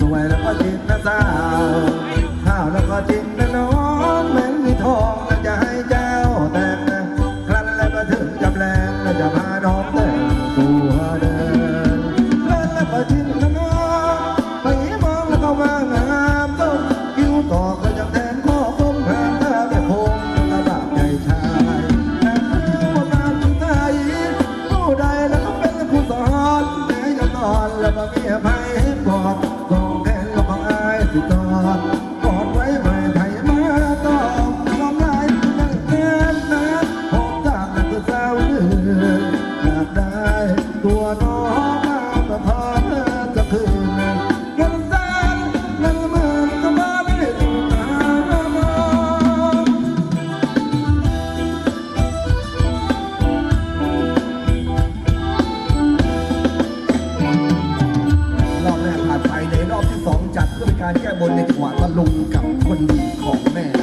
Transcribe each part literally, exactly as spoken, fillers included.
วยแล้วก็จริงนะสาวข้าวแล้วก็จริงนะน้องแม้มีทองแล้วจะให้เจ้าแต่งครั้นแล้วก็ถึงจำแรงแล้วจะพาน้องแต่งตัวเดินครั้นแล้วก็จริงนะน้องไปมองแล้วก็มางามต้นคิ้วต่อก็จะแทนข้อคมแผนถ้าไม่คงระดับใจชายแต่ผู้นำใจผู้ใดแล้วก็เป็นผู้สอนแม้จะนอนแล้วก็มีอภัยให้บอกกองแทนแล้วก็อายสิตอนกอดไว้ไม่ไทยมาต้องยอมได้นั่งแน่นนะผมจากนักสาวเดือนอยากได้ตัวน้องมาก็พอจะคืนเงินแสนเงินหมื่นก็มาไม่ถึงตามองรอบแรกผ่านไปในรอบที่สองจัดเพื่อเป็นการแก้บนในจังหวะตะลุงกับคนดีของแม่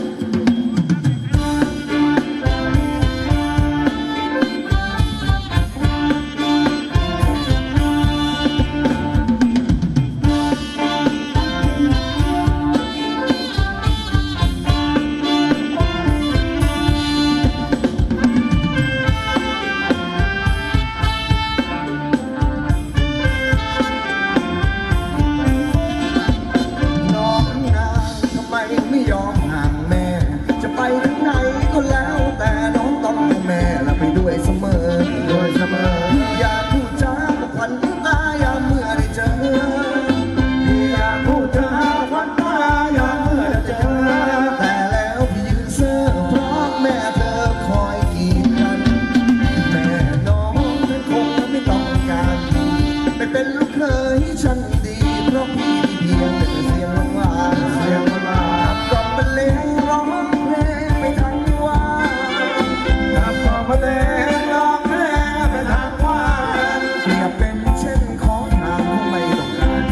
ไม่ยอมห่างแม่จะไปถึงไหนก็แล้วแต่น้องต้องให้แม่และไปด้วยเสมอด้วยเสมออย่าพูดจาขวัญตายามเมื่อได้เจออย่าพูดจาขวัญตายามเมื่อได้เจอแต่แล้วพี่ยืนเซ่อเพราะแม่เธอคอยกีดกันแม่น้องนั้นคงไม่ต้องการไม่เป็นลูกเคยฉันดีเพราะพี่เพียงแต่เสียงหวานเสียงหวานก็เป็นเล่นร้องเพลงไปทางว่าถ้าพอมาเล่นร้องเพลงไปทางว่าเปรียบเป็นเช่นของทางคงไม่ต้องการ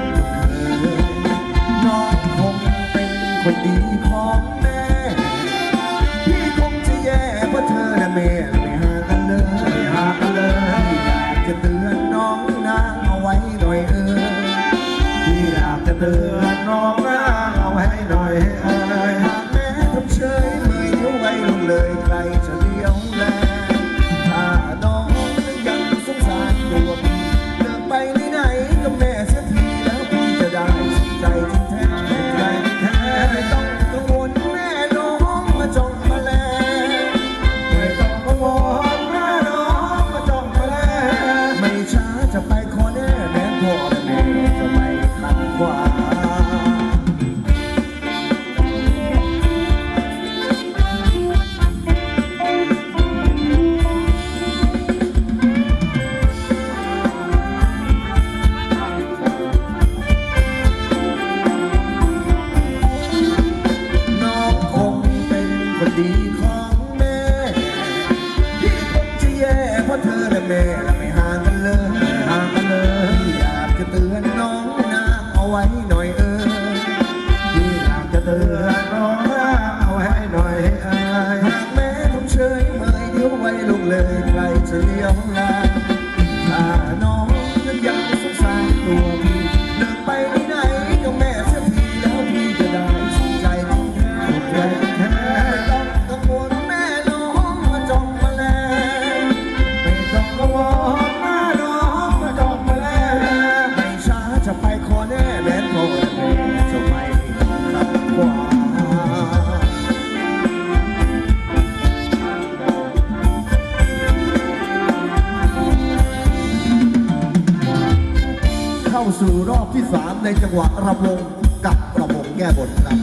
น้องคงเป็นคนดีของแม่พี่คงจะแย่เพราะเธอและแม่ไม่ห่างกันเลยไม่ห่างกันเลยอยากจะเตือนน้องนางเอาไว้หน่อยเออพี่อยากจะเตือนน้องนางเอาไว้หน่อยเออหากแม่ทำเฉยเมื่อเดี๋ยวไว้ลงเลยใครจะเลี้ยวแลถ้าน้องยังสงสารตัวพี่เลิกไปไหนๆกับแม่เสียทีแล้วพี่จะได้ใจที่แท้ใจที่แท้ไม่ต้องกังวลแม่น้องมาจ้องมาแลไม่ต้องกังวลแม่น้องมาจ้องมาแลไม่ช้าจะไปขอแน่แม้พ่อและแม่จะไม่ขัดขวางดีของแม่ที่คงจะแย่เพราะเธอและแม่และไม่ห่างกันเลยห่างกันเลยอยากจะเตือนน้องนางเอาไว้หน่อยเออที่อยากจะเตือนน้องนางเอาไว้หน่อยเออหากแม่ต้องเฉยเมยเดี๋ยวไว้ลุกเลยใครจะเลี้ยวแลถ้าน้องนั้นยังสงสารตัวพี่เลิกไปไหนๆกับแม่เสียทีแล้วพี่จะได้สุขใจที่แท้ใจแท้กังวลแม่น้องมาจ้องมาแลไม่ต้องกังวลแม่น้องมาจ้องมาแลไม่ช้าจะไปขอแน่แม้พ่อแม่จะไม่ขัดขวางเข้าสู่รอบที่สามในจังหวะระวงกับระวงแก้บนครับ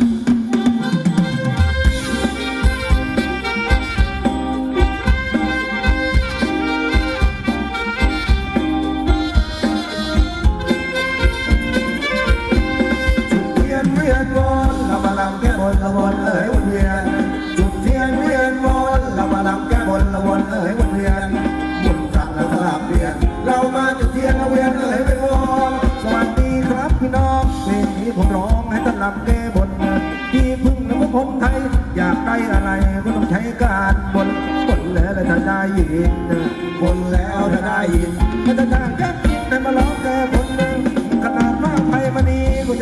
เวียนวนเรามาลำแก้บนละวนเอ๋ยวนเวียนจุดเทียนเวียนวนเรามาลำแก้บนละวนเอ๋ยวนเวียนบุญจักรและสลับเวียนเรามาจุดเทียนละเวียนเอ๋ยเป็นวนสวัสดีครับพี่น้องเพลงนี้ผมร้องให้ท่านลำแก้บนที่พึ่งน้ำคนไทยอยากได้อะไรก็ต้องใช้การบนบนแล้วถ้าได้ยินบนแล้วถ้าได้ยินถ้าจะทางแก้กินแต่มาร้องแก้บนขนาดมากไปมานีก็จะ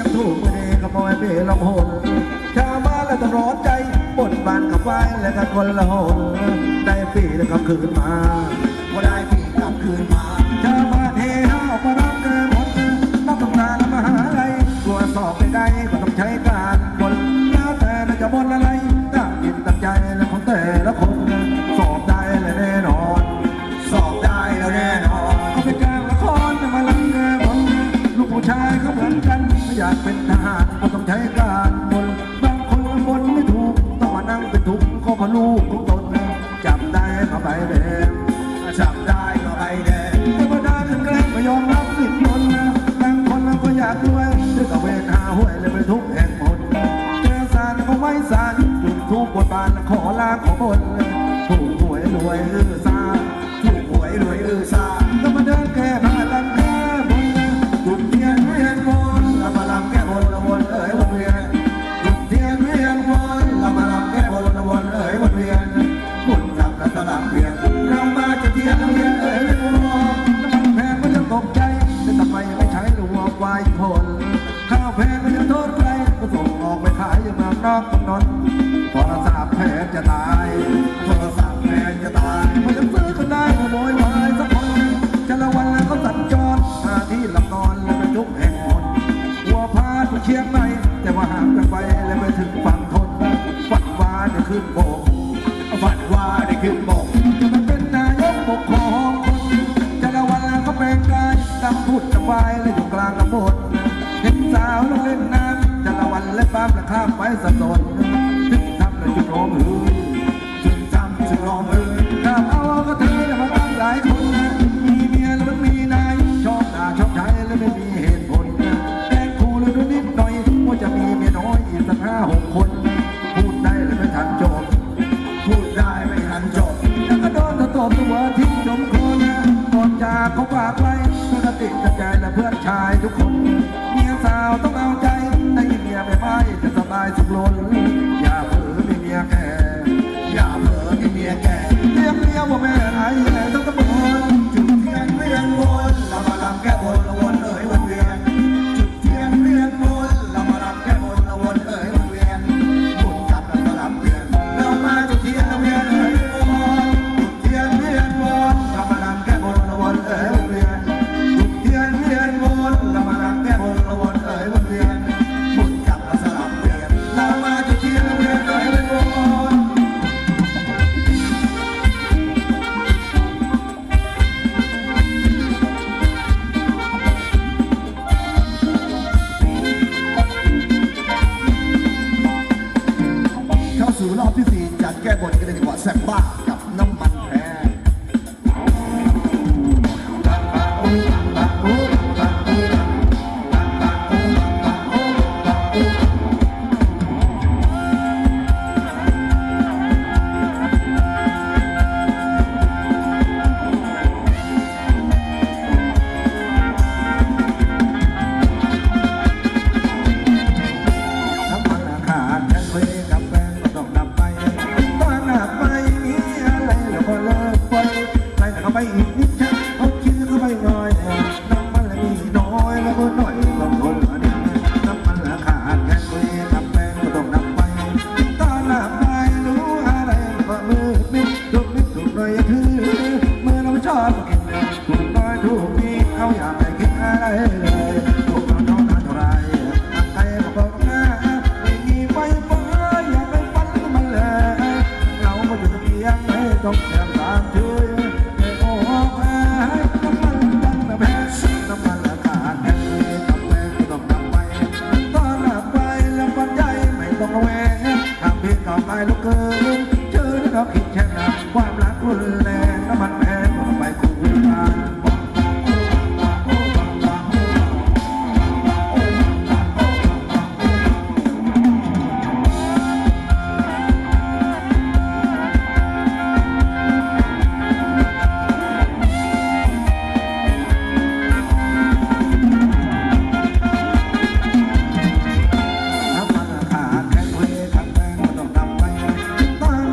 ถูกไม่ได้ขโมยเปลองหนชาวบ้านแล้วต้องร้อนใจบนบานกับไว้แล้วก็คนละหนได้ปีแล้วก็คืนมาว่าได้ปีกลับคืนมาชาวบ้านเฮฮาออกมารับเงินหมดนักตำนานและมหาลัยตัวสอบไม่ได้ก็ต้องใช้การบนแล้วแต่จะบนอะไรตั้งจิตตั้งใจและของแต่ละคนสอบได้และแน่นอนสอบได้แล้วแน่นอนเขาเป็นการละครมาลังเงินหมดลูกผู้ชายเขาเหมือนกันไม่อยากเป็นทหารก็ต้องใช้การบนบางคนบนไม่ถูกต้องมานั่งเป็นทุกข์ก็เพราะลูกของตนจับได้ก็ใบแดงจับได้ก็ใบแดงธรรมดาถึงแกล้งไม่ยอมรับผิดคนบางคนเราก็อยากด้วยด้วยกับเวรหาห้วยเลยไปทุกแห่งหนเจอสารก็ไม่สารจุดทุกบทบาทขอลาขอบนถูกหวยรวยอื้อซาถูกหวยรวยอื้อซาก็มาเดินแก้ผ้าลำแก้บนจุดเทียนเวียนวนเรามาลำแก้บนละวนเอ๋ยวนเวียนจุดเทียนเวียนวนเรามาลำแก้บนละวนเอ๋ยวนเวียนหมุนกลับแล้วสลับเวียนเรามาจะเทียนเวียนเอ๋ยวนน้ำมันแพงก็จะตกใจแต่ทำไมไม่ใช้หลวงวายผลข้าวแพงก็จะโทษใครก็ส่งออกไปขายอยู่เมืองนอกกำนนโทรศัพท์แพงจะตายโทรศัพท์แพงจะตายมันจะซื้อก็ได้ขโมยวายสักคนจะละวันแล้วก็สัญจรหาที่หลับนอนแล้วไปทุกแห่งหนหัวพาไปเชียงใหม่แต่ว่าห่างกันไปแล้วไปถึงฝั่งทนฝันว่าได้ขึ้นโบกฝันว่าได้ขึ้นโบกจะมาเป็นนายกปกครองคนจะละวันแล้วก็แปลงกายดำพูดจะวายแล้วอยู่กลางลำบนเห็นสาวลงเล่นน้ำจะละวันและป้ามและข้ามไปสับสนถึงทำแล้วจุดร้องหือถึงทำจึงร้องหือข้ามเอาก็เธอมาตั้งหลายคนมีเมียแล้วมันมีนายชอบด่าชอบใช้แล้วไม่มีเหตุผลแกล้งคู่แล้วดูนิดหน่อยว่าจะมีเมียน้อยอีกสักห้าหกคนพูดได้เลยไม่ทันจบพูดได้ไม่ทันจบแล้วก็โดนตบตัวทิ้งจมคนก่อนจากเขาฝากไว้เพื่อติดกับใจและเพื่อนชายทุกคนเมียสาวต้องเอาใจให้เมียไม่ไม่จะสบายสุขล้นอย่าเผลอมีเมียแก่อย่าเผลอมีเมียแก่เรียกเมียว่าแม่ไอ้แม่ต้องตะโกนจุดเทียนเวียนวนเรามาลำแก้บนละวนเอ๋ยวนเวียนจุดเทียนเวียนวนเรามาลำแก้บนละวนเอ๋ยวนเวียนหมุนกลับแล้วสลับเวียนเรามาจุดเทียนเวียนเอ๋ยวนจุดเทียนเวียนวนเรามาลำแก้บนละวนเอ๋ยวนเวียนจุดเทียนเวียนวนเรามาลำแก้บนละวนเอ๋ยวนเวียนหมุนกลับแล้วสลับเวียนเรามาจุดเทียนเวียนเอ๋ยวนเข้าสู่รอบที่สี่จัดแก้บนกันเลยดีกว่าแซ่บบ้ากับน้ำมันแพงไปอีกนิดนะเอาคิดเข้าไปหน่อยน้ำมันละมีน้อยแล้วก็หน่อยต้องทนละนิดน้ำมันละขาดแค่คุยกับแฟนก็ต้องนำไปตอนหลับไปรู้อะไรก็มืดมิดถูกนิดถูกหน่อยคือเมื่อเราชอบกินถูกน้อยถูกนิดเขาอยากไปคิดอะไรเลยถูกเราโดนเท่าไรอักใครก็บอกหน้าไม่มีไฟฟ้าอยากไปฟันมันเลยเราไม่อยู่ตรงนี้ยังไม่ต้องแข่งตามช่วยน้ำมันดันมาแพ้น้ำมันละขาดแค่คุยกับแฟนก็ต้องนำไปตอนหลับไปแล้วปัจจัยไม่ต้องระแวงทำเพียงต่อไปลูกเกินเจอแล้วก็คิดแช่งความรักรุนแรงน้ำมันแพงก็ไปคู่กันต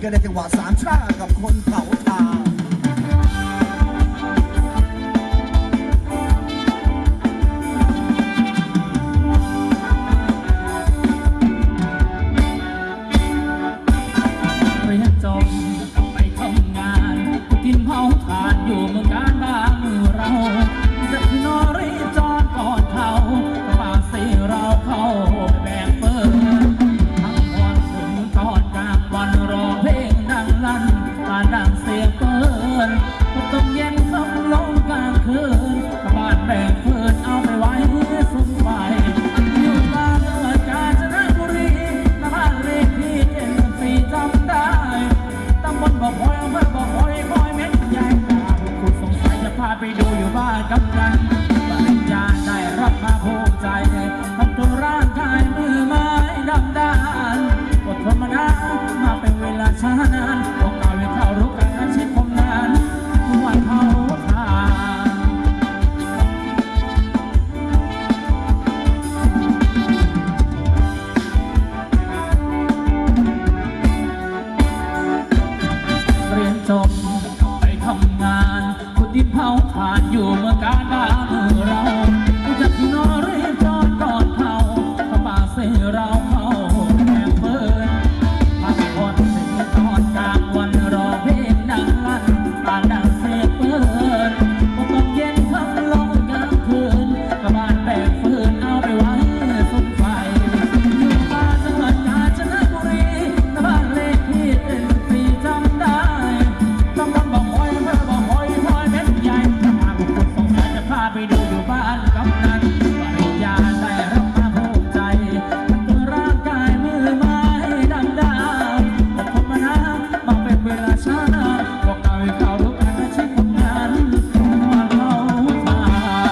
กันในจังหวะสามชากับคนเผาทางเรียนจบไปทำงานกินเผาทานอยู่เมืองการบ้านเราจะพี่นอรีจอดก่อนเขาป่าสีเราเข้าไปแบกเปิดทั้งวันถึงตอนกลางวันรอเพลงดังลั่นตาดังเสียงเปิดต้องเย็นค่ำลงกลางคืนบ้านแบกเปิดเอาไปไว้สุมไฟอยู่บ้านเมืองกาญจนบุรีนบ้านเลขที่เจ็ดสี่จำได้ตำบลบ่อพลอยอำเภอบ่อพลอยพลอยเม็ดใหญ่ตาคุณสงสัยจะพาไปดูอยู่บ้านกำนันปริญญาได้รับมาภูมิใจทำตัวร่างกายมือไม้ดำด้านอดทนมานานมาเป็นเวลาช้านานพวกเราให้เข้ารู้กันอาชีพผมนานวันเผาทานเรียนจบไปทำงานขุดดินเผาถ่านอยู่เมืองกาญบ้านเราจากพี่น้องเรียนจอดก่อนเผาเข้าป่าเสียเราเข้าแอบเปิดพักผ่อนถึงตอนกลางวันรอเพลงดังลั่นตาดังเสียงเปิดพอตกเย็นค่ำลงกลางคืนกบ้านแบกฟืนเอาไปไว้สุมไฟอยู่บ้านจังหวัดกาญจนบุรีบ้านเลขที่เจ็ดสี่จำได้ตำบลบ่อพลอยอำเภอบ่อพลอยพลอยเม็ดใหญ่ถ้าหากคุณสงสัยจะพาไปดูอยู่บ้านกำนันปริญญาได้รับมาภูมิใจตัวร่างกายมือไม้ดำด้านอดทนมานานมาเป็นเวลาช้านานพวกเราให้เข้ารู้กันอาชีพคนงานวันเผาทาน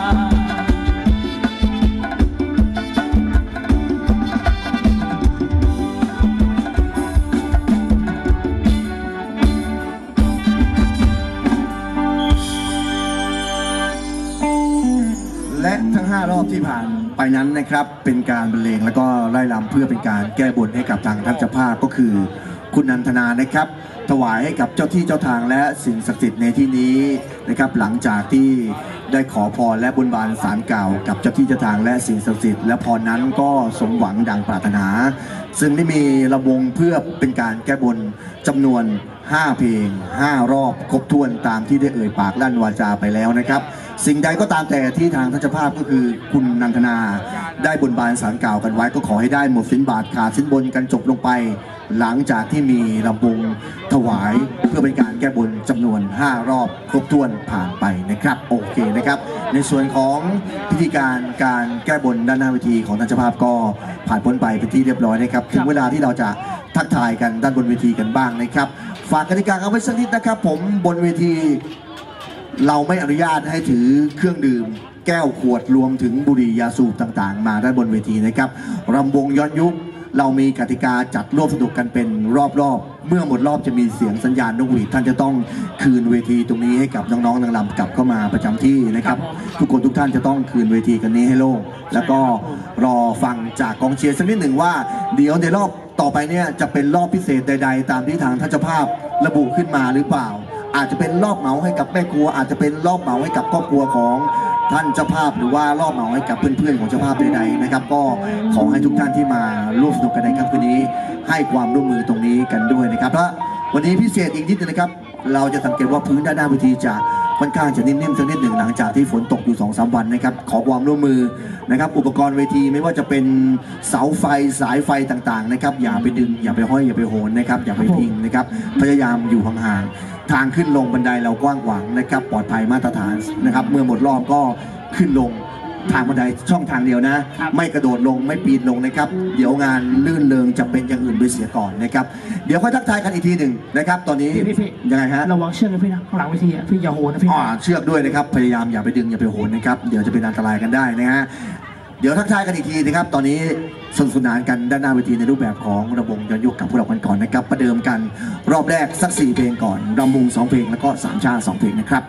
และทั้งห้ารอบที่ผ่านไปนั้นนะครับเป็นการบรรเลงแล้วก็ไล่รำเพื่อเป็นการแก้บนให้กับทางท่านเจ้าภาพก็คือคุณนันทนานะครับถวายให้กับเจ้าที่เจ้าทางและสิ่งศักดิ์สิทธิ์ในที่นี้นะครับหลังจากที่ได้ขอพรและบนบานศาลกล่าวกับเจ้าที่เจ้าทางและสิ่งศักดิ์สิทธิ์และพรนั้นก็สมหวังดังปรารถนาซึ่งได้มีระวงเพื่อเป็นการแก้บนจำนวนห้าเพลงห้ารอบครบถ้วนตามที่ได้เอ่ยปากลั่นวาจาไปแล้วนะครับสิ่งใดก็ตามแต่ที่ทางท่านเจ้าภาพก็คือคุณนันทนาได้บนบานศาลกล่าวกันไว้ก็ขอให้ได้หมดสินบาทขาดสินบนกันจบลงไปหลังจากที่มีลำวงถวายเพื่อเป็นการแก้บนจำนวนห้ารอบครบถ้วนผ่านไปนะครับโอเคนะครับในส่วนของพิธีการการแก้บนด้านหน้าเวทีของท่านเจ้าภาพก็ผ่านพ้นไปเป็นที่เรียบร้อยนะครับถึงเวลาที่เราจะทักทายกันด้านบนเวทีกันบ้างนะครับฝากกติกาเอาไว้สักนิดนะครับผมบนเวทีเราไม่อนุญาตให้ถือเครื่องดื่มแก้วขวดรวมถึงบุหรี่ยาสูบต่างๆมาด้านบนเวทีนะครับรำวงย้อนยุคเรามีกติกาจัดร่วมสนุกกันเป็นรอบๆเมื่อหมดรอบจะมีเสียงสัญญาณนกหวีดท่านจะต้องคืนเวทีตรงนี้ให้กับน้องๆนางรำกลับเข้ามาประจำที่นะครับทุกคนทุกท่านจะต้องคืนเวทีกันนี้ให้โล่งแล้วก็รอฟังจากกองเชียร์สักนิดหนึ่งว่าเดี๋ยวในรอบต่อไปเนี่ยจะเป็นรอบพิเศษใดๆตามที่ทางท่านเจ้าภาพระบุขึ้นมาหรือเปล่าอาจจะเป็นรอบเหมาให้กับแม่ครัวอาจจะเป็นรอบเหมาให้กับครอบครัวของท่านเจ้าภาพหรือว่ารอบเหมาให้กับเพื่อนๆของเจ้าภาพใดๆนะครับก็ขอให้ทุกท่านที่มาร่วมสนุกกันในค่ำคืนนี้ให้ความร่วมมือตรงนี้กันด้วยนะครับเพราะวันนี้พิเศษอีกนิดนึงนะครับเราจะสังเกตว่าพื้นด้านหน้าเวทีจะค่อนข้างจะนิ่มๆสักนิดหนึ่งหลังจากที่ฝนตกอยู่ สองสาม วันนะครับขอความร่วมมือนะครับอุปกรณ์เวทีไม่ว่าจะเป็นเสาไฟสายไฟต่างๆนะครับอย่าไปดึงอย่าไปห้อยอย่าไปโหนนะครับอย่าไปพิงนะครับพยายามอยู่ห่างๆทางขึ้นลงบันไดเรากว้างขวางนะครับปลอดภัยมาตรฐานนะครับเมื่อหมดรอบก็ขึ้นลงทางบันไดช่องทางเดียวนะไม่กระโดดลงไม่ปีนลงนะครับเดี๋ยวงานลื่นเริงจะเป็นอย่างอื่นไปเสียก่อนนะครับเดี๋ยวค่อยทักทายกันอีกทีหนึ่งนะครับตอนนี้ยังไงฮะระวังเชือกนะพี่นะข้างหลังเวทีอ่ะพี่อย่าโหนนะพี่อ๋อเชือกด้วยนะครับพยายามอย่าไปดึงอย่าไปโหนนะครับเดี๋ยวจะเป็นอันตรายกันได้นะฮะเดี๋ยวทักทายกันอีกทีนะครับตอนนี้สนุกสนานกันด้านหน้าเวทีในรูปแบบของระบบย้อนยุคกับพวกเรากันก่อนนะครับประเดิมกันรอบแรกสักสี่เพลงก่อนรำวงสองเพลงแล้วก็สามชาสองเพลงนะครับ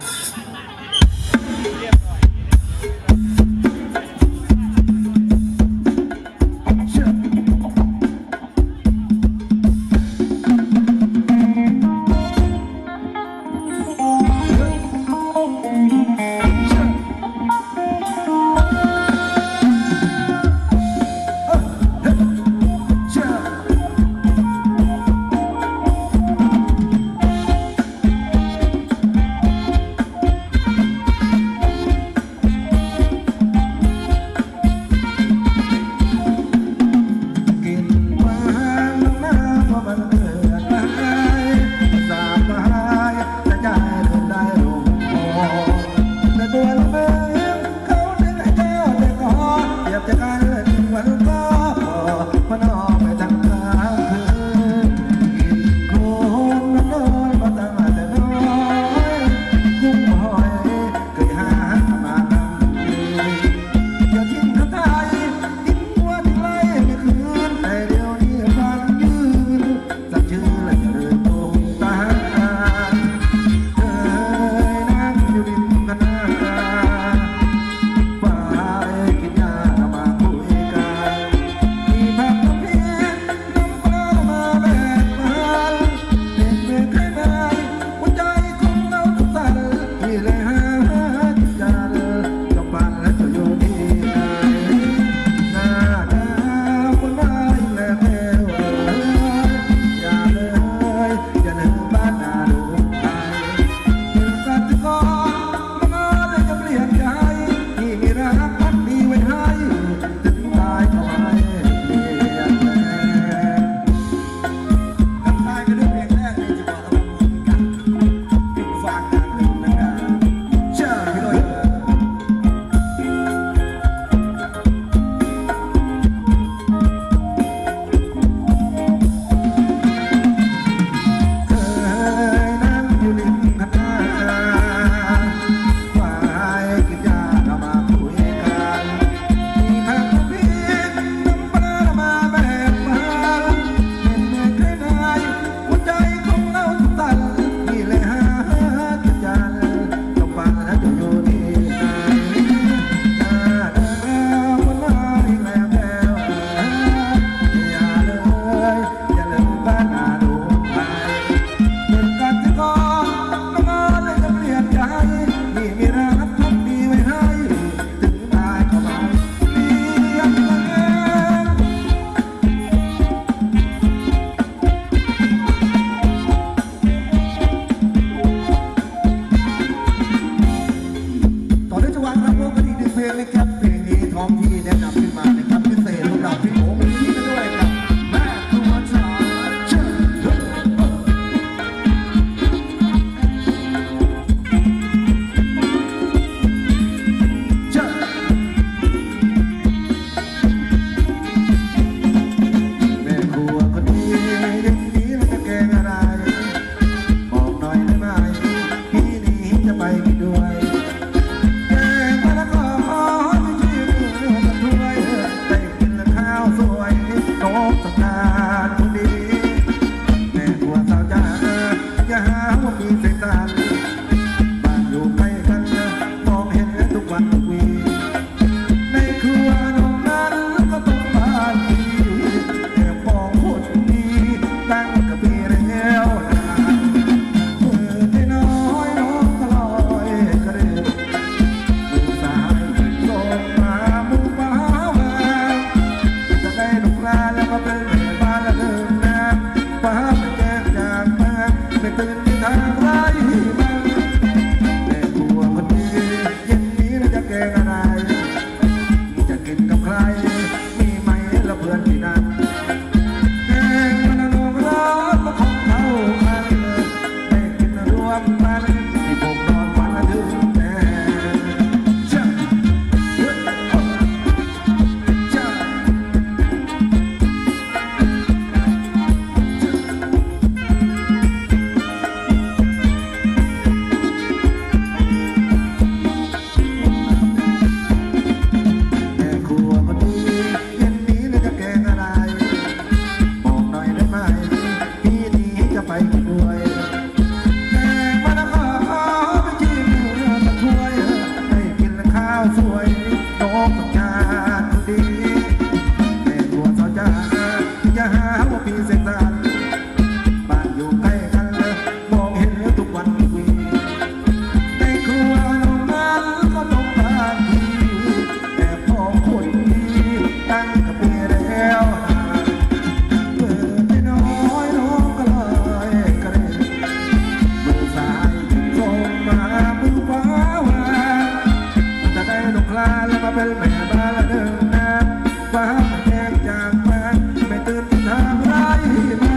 มีเส้นสายบ้านอยู่ใกล้กันเลยมองเห็นแล้วทุกวันวีในครัวน้องนั้นก็ต้องการดีแต่พอคนดีตั้งกับเมียแล้วเปิดไปน้อยน้องก็เลยกระเด็นมือซ้ายส่งมามือขวาวางจะได้นกลาแล้วมาเป็นแม่บ้านละเดิมนะฟ้าแยกจากบ้านไม่ตื่นทางไรมา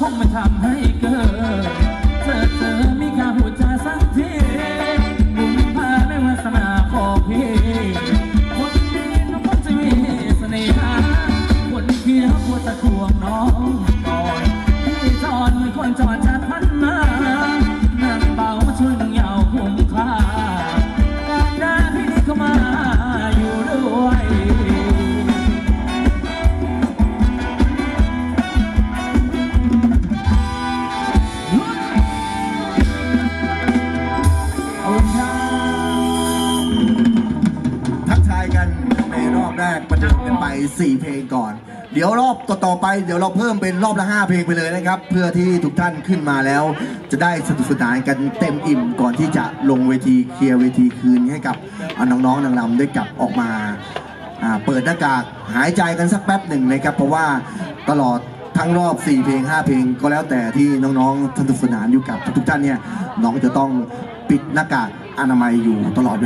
งไม่ทำให้เกิดเธอเธอมีค่าหัวใจสักทีบุญพาไม่วาสนาของพี่คนดีน้องคนจะมีเสน่หาคนเคี้ยวหัวตะควงน้องก่อนพี่จอนเหมือนคนจอดจัดพันมานั่งเบาช่วยน้องยาวคุ้มค่าการได้พี่เข้ามาอยู่ด้วยทักทายกันในรอบแรกประเดิมกันไปสี่เพลงก่อนเดี๋ยวรอบต่อๆไปเดี๋ยวเราเพิ่มเป็นรอบละห้าเพลงไปเลยนะครับเพื่อที่ทุกท่านขึ้นมาแล้วจะได้สนุกสนานกันเต็มอิ่มก่อนที่จะลงเวทีเคลียร์เวทีคืนให้กับน้องๆนางรำได้กลับออกมาเปิดหน้ากากหายใจกันสักแป๊บหนึ่งนะครับเพราะว่าตลอดทั้งรอบสี่เพลงห้าเพลงก็แล้วแต่ที่น้องๆสนุกสนานอยู่กับทุกๆท่านเนี่ยน้องจะต้องปิดหน้ากากอนามัยอยู่ตลอด